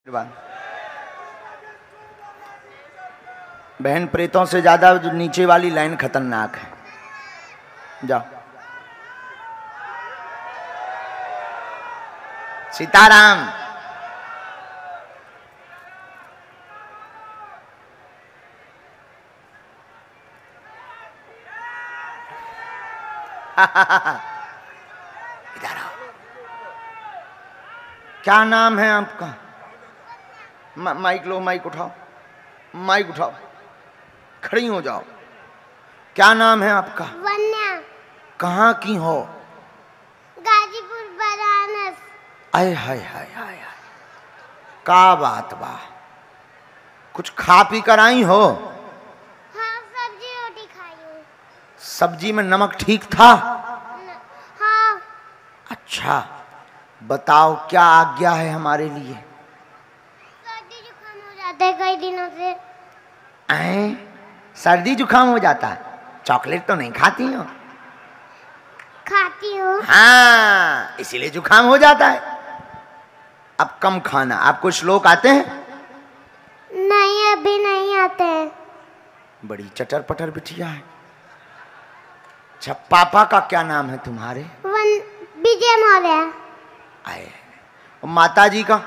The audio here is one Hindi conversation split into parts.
बहन, प्रेतों से ज्यादा जो नीचे वाली लाइन खतरनाक है। जाओ। सीताराम। इधर आओ। क्या नाम है आपका? माइक लो, माइक उठाओ, माइक उठाओ, खड़ी हो जाओ। क्या नाम है आपका? वन्या। कहाँ की हो? गाजीपुर बनारस। आय हाय हाय हाय, का बात बा। कुछ खा पी कर आई हो? हाँ, सब्जी रोटी खाई हूँ। सब्जी में नमक ठीक था? हाँ। अच्छा, बताओ क्या आज्ञा है हमारे लिए? सर्दी जुकाम हो जाता है कई दिनों से। सर्दी जुकाम हो जाता है? चॉकलेट तो नहीं खाती हो? खाती हूँ। हाँ, इसीलिए जुकाम हो जाता है। अब कम खाना। आपको श्लोक आते हैं? नहीं, अभी नहीं आते हैं। बड़ी चटर पटर बिटिया है। अच्छा, पापा का क्या नाम है तुम्हारे? विजय मौर्य। आए। और माता जी का?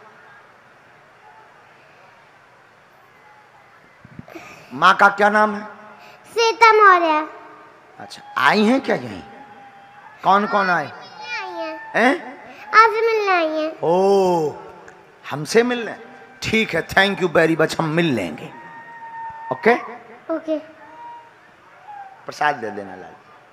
माँ का क्या नाम है? सीता मौर्य। अच्छा, आई हैं क्या यहीं? कौन कौन आए? हैं? आपसे मिलने आई हैं। ओ, हमसे मिलने? ठीक है, थैंक यू वेरी मच, हम मिल लेंगे। Okay okay. प्रसाद दे देना लाल।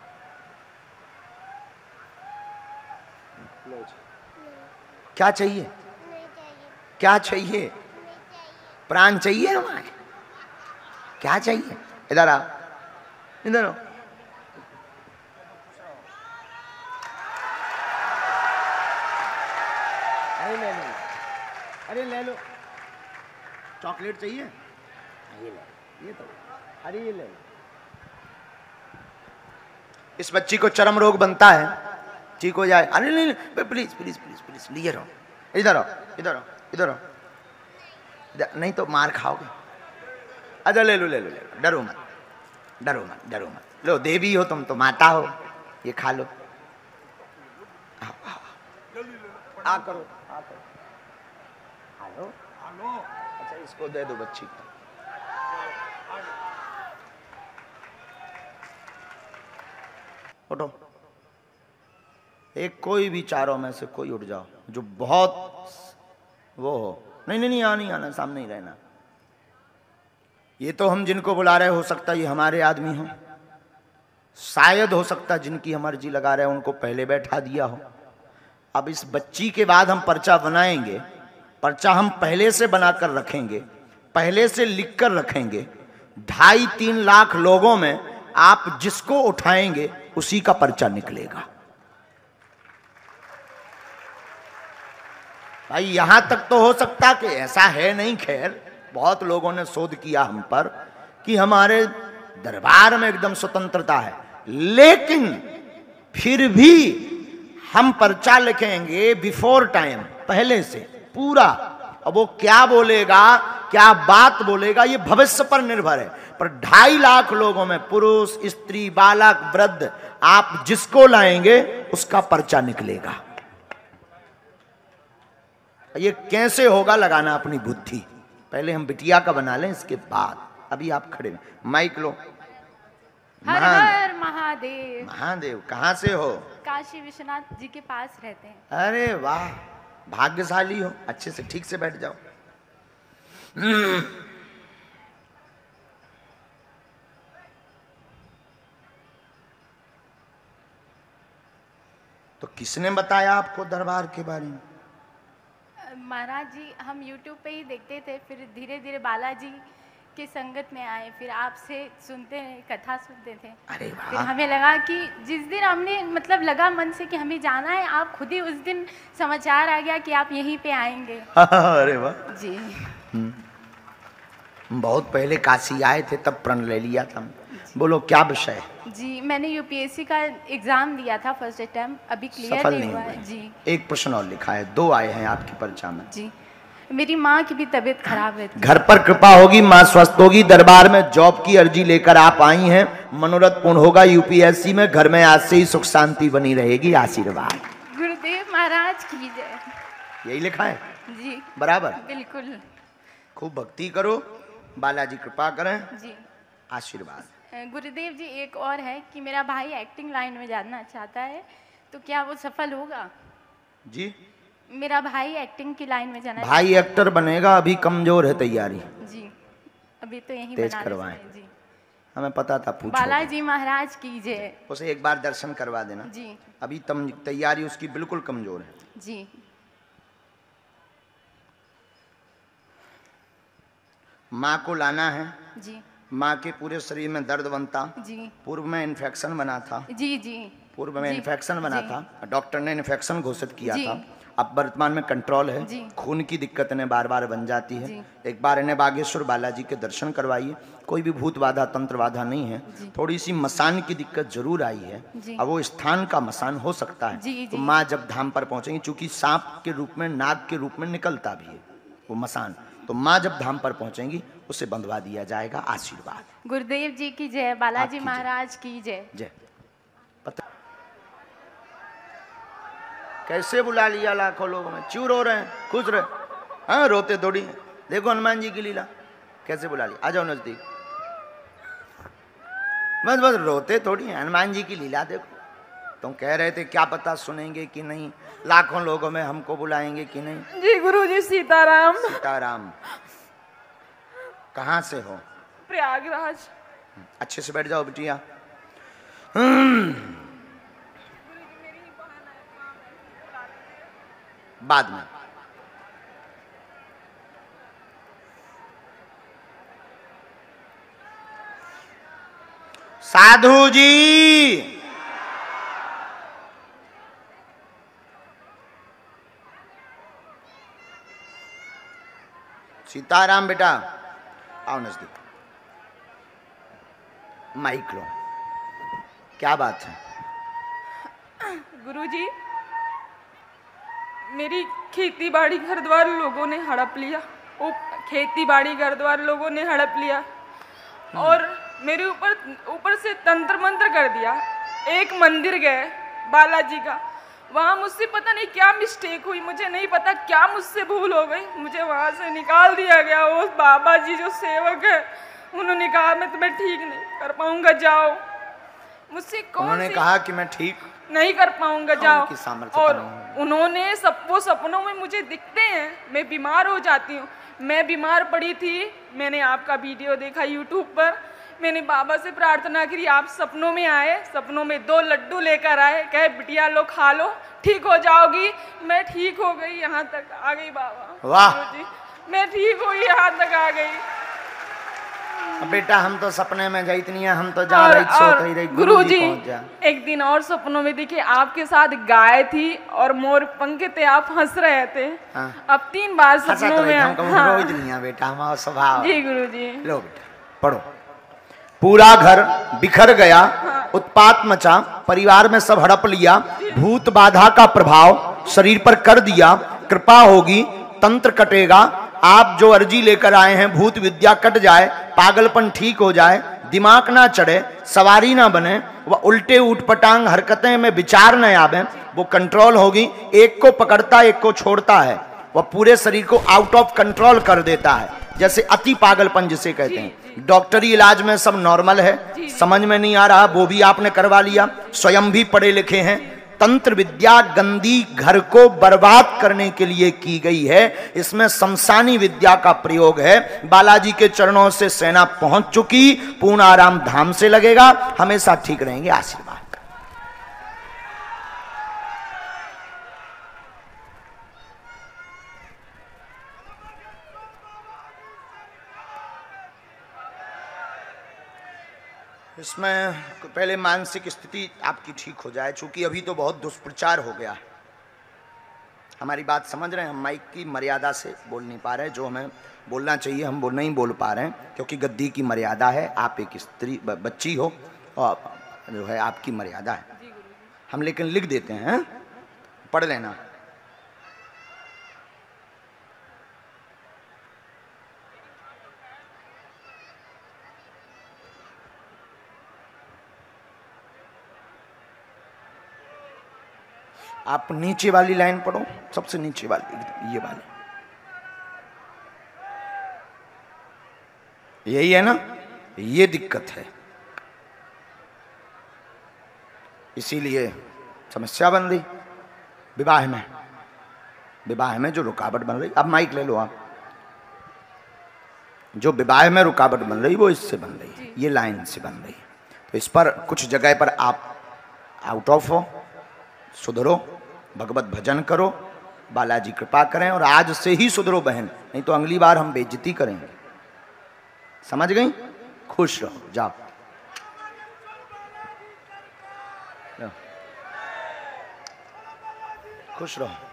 क्या चाहिए? नहीं चाहिए। क्या चाहिए? नहीं चाहिए। प्राण चाहिए हमारे? क्या चाहिए? इधर आओ, इधर आओ। अरे ले लो, अरे ले लो। चॉकलेट चाहिए? ये ले, ये तो, अरे ये ले लो। इस बच्ची को चर्म रोग बनता है, ठीक हो जाए। अरे नहीं, प्लीज प्लीज प्लीज प्लीज, लिए रहो। इधर आओ, इधर आओ, इधर आओ। नहीं तो मार खाओगे। अच्छा ले लो, ले लो, ले लो, डरो मत, डरो मत, डरो मत। लो, देवी हो तुम तो, माता हो, ये खा लो। आओ, आओ, आ करो, आ करो। हेलो, अच्छा इसको दे दो बच्ची को। उठो, एक कोई भी चारों में से कोई उठ जाओ जो बहुत वो हो। नहीं नहीं नहीं, यहाँ नहीं आना, सामने ही रहना। ये तो हम जिनको बुला रहे, हो सकता है ये हमारे आदमी हो, शायद हो सकता है जिनकी हम अर्जी लगा रहे हैं उनको पहले बैठा दिया हो। अब इस बच्ची के बाद हम पर्चा बनाएंगे, पर्चा हम पहले से बनाकर रखेंगे, पहले से लिख कर रखेंगे। 2.5-3 लाख लोगों में आप जिसको उठाएंगे उसी का पर्चा निकलेगा। भाई यहां तक तो हो सकता कि ऐसा है नहीं, खैर बहुत लोगों ने शोध किया हम पर कि हमारे दरबार में एकदम स्वतंत्रता है, लेकिन फिर भी हम पर्चा लिखेंगे बिफोर टाइम, पहले से पूरा। अब वो क्या बोलेगा, क्या बात बोलेगा, ये भविष्य पर निर्भर है। पर 2.5 लाख लोगों में पुरुष, स्त्री, बालक, वृद्ध, आप जिसको लाएंगे उसका पर्चा निकलेगा। ये कैसे होगा, लगाना अपनी बुद्धि। पहले हम बिटिया का बना लें, इसके बाद। अभी आप खड़े, माइक लो। हर हर महादेव। महादेव, कहाँ से हो? काशी विश्वनाथ जी के पास रहते हैं। अरे वाह, भाग्यशाली हो। अच्छे से ठीक से बैठ जाओ। तो किसने बताया आपको दरबार के बारे में? महाराज जी, हम YouTube पे ही देखते थे, फिर धीरे धीरे बालाजी के संगत में आए, फिर आपसे सुनते कथा सुनते थे। अरे वाह। फिर हमें लगा कि जिस दिन हमने मतलब लगा मन से कि हमें जाना है, आप खुद ही उस दिन समाचार आ गया कि आप यहीं पे आएंगे। अरे वाह जी। बहुत पहले काशी आए थे, तब प्रण ले लिया था। बोलो क्या विषय? जी, मैंने यूपीएससी का एग्जाम दिया था फर्स्ट अटेम्प्ट, अभी क्लियर नहीं हुआ है। जी, एक प्रश्न और लिखा है, 2 आए हैं आपकी पर्चा में। जी। मेरी माँ की भी तबीयत खराब रहती है। घर पर कृपा होगी, माँ स्वस्थ होगी। दरबार में जॉब की अर्जी लेकर आप आई हैं, मनोरथ पूर्ण होगा। यूपीएससी में घर में आज से ही सुख शांति बनी रहेगी। आशीर्वाद। गुरुदेव महाराज की जय। यही लिखा है जी बराबर। बिल्कुल। खूब भक्ति करो, बालाजी कृपा करें। जी आशीर्वाद। गुरुदेव जी एक और है कि मेरा भाई एक्टिंग लाइन में जाना चाहता है, तो क्या वो सफल होगा? जी मेरा भाई एक्टिंग की लाइन में जाना भाई एक्टर बनेगा, अभी कमजोर है तैयारी। जी अभी तो यही तेज बनारस करवाएं। में। जी हमें पता था, पूछो। बालाजी महाराज की जय। उसे एक बार दर्शन करवा देना। जी अभी तैयारी उसकी बिल्कुल कमजोर है। जी माँ को लाना है। जी माँ के पूरे शरीर में दर्द बनता, जी पूर्व में इन्फेक्शन बना था। जी जी पूर्व में जी, इन्फेक्शन बना जी, था, डॉक्टर ने इन्फेक्शन घोषित किया जी, था। अब वर्तमान में कंट्रोल है। जी, खून की दिक्कत इन्हें बार बार बन जाती है। जी, एक बार इन्हें बागेश्वर बालाजी के दर्शन करवाइए। कोई भी भूत बाधा तंत्र बाधा नहीं है। जी, थोड़ी सी मसान की दिक्कत जरूर आई है। जी, अब वो स्थान का मसान हो सकता है। जी, तो जी, माँ जब धाम पर पहुंचेंगी, चूंकि सांप के रूप में, नाग के रूप में निकलता भी है वो मसान, तो माँ जब धाम पर पहुंचेंगी उसे बंधवा दिया जाएगा। आशीर्वाद। गुरुदेव जी की जय। बालाजी आपकी जय। महाराज की जय। जय। पता कैसे बुला लिया लाखों लोगों में, चूर हो रहे हैं, खुश रहे। हाँ रोते थोड़ी हैं। देखो हनुमान जी की लीला कैसे बुला लिया। आ जाओ नजदीक। बस बस रोते थोड़ी हैं, हनुमान जी की लीला देखो। तुम कह रहे थे क्या पता सुनेंगे कि नहीं, लाखों लोगों में हमको बुलाएंगे कि नहीं। जी गुरुजी सीताराम। सीताराम। कहाँ से हो? प्रयागराज। अच्छे से बैठ जाओ बिटिया। बाद में साधु जी, सीताराम बेटा आओ नजदीक। माइक लो। क्या बात है? गुरुजी मेरी खेती बाड़ी घर द्वार लोगों ने हड़प लिया। वो खेती बाड़ी घर द्वार लोगों ने हड़प लिया और मेरे ऊपर से तंत्र मंत्र कर दिया। एक मंदिर गए बालाजी का, वहाँ मुझसे पता नहीं क्या मिस्टेक हुई, मुझे नहीं पता क्या मुझसे भूल हो गई, मुझे वहाँ से निकाल दिया गया। वो बाबा जी जो सेवक है उन्होंने कहा मैं तुम्हें ठीक नहीं कर पाऊंगा, जाओ। मुझसे उन्होंने कहा कि मैं ठीक नहीं कर पाऊंगा, जाओ। और उन्होंने वो सपनों में मुझे दिखते हैं, मैं बीमार हो जाती हूँ। मैं बीमार पड़ी थी, मैंने आपका वीडियो देखा यूट्यूब पर, मैंने बाबा से प्रार्थना करी, आप सपनों में आए, सपनों में 2 लड्डू लेकर आए, कहे बिटिया लो खा लो ठीक हो जाओगी। मैं ठीक हो गई, यहाँ तक आ गई बाबा। वाह जी मैं ठीक हुई, यहाँ तक आ गई। बेटा हम तो सपने में गई इतनी, हम तो जा रही सोते ही रही। गुरुजी एक दिन और सपनों में दिखे, आपके साथ गाय थी और मोर पंख थे, आप हंस रहे थे। हाँ। अब 3 बार सपनों में हाँ। बेटा हमारा स्वभाव। जी गुरुजी। लो बेटा पढ़ो। पूरा घर बिखर गया, उत्पात मचा, परिवार में सब हड़प लिया, भूत बाधा का प्रभाव शरीर पर कर दिया, कृपा होगी, तंत्र कटेगा, आप जो अर्जी लेकर आए हैं भूत विद्या कट जाए, पागलपन ठीक हो जाए, दिमाग ना चढ़े, सवारी ना बने, वह उल्टे उठपटांग हरकतें में विचार न आवे, वो कंट्रोल होगी। एक को पकड़ता एक को छोड़ता है, वह पूरे शरीर को आउट ऑफ कंट्रोल कर देता है, जैसे अति पागलपन जिसे कहते हैं। डॉक्टरी इलाज में सब नॉर्मल है, समझ में नहीं आ रहा वो भी आपने करवा लिया, स्वयं भी पढ़े लिखे हैं। तंत्र विद्या गंदी घर को बर्बाद करने के लिए की गई है, इसमें शमशानी विद्या का प्रयोग है। बालाजी के चरणों से सेना पहुंच चुकी, पूर्ण आराम धाम से लगेगा, हमेशा ठीक रहेंगे। आशीर्वाद। इसमें पहले मानसिक स्थिति आपकी ठीक हो जाए, चूंकि अभी तो बहुत दुष्प्रचार हो गया। हमारी बात समझ रहे हैं? हम माइक की मर्यादा से बोल नहीं पा रहे, जो हमें बोलना चाहिए हम वो नहीं बोल पा रहे हैं, क्योंकि गद्दी की मर्यादा है। आप एक स्त्री बच्ची हो और जो है आपकी मर्यादा है। हम लेकिन लिख देते हैं, पढ़ लेना। आप नीचे वाली लाइन पढ़ो, सबसे नीचे वाली, ये वाली, यही है ना, ये दिक्कत है, इसीलिए समस्या बन रही विवाह में, विवाह में जो रुकावट बन रही। अब माइक ले लो आप, जो विवाह में रुकावट बन रही वो इससे बन रही है, ये लाइन से बन रही है। तो इस पर कुछ जगह पर आप आउट ऑफ हो, सुधरो, भगवत भजन करो, बालाजी कृपा करें, और आज से ही सुधरो बहन, नहीं तो अगली बार हम बेइज्जती करेंगे। समझ गई? खुश रहो, जाओ। खुश रहो।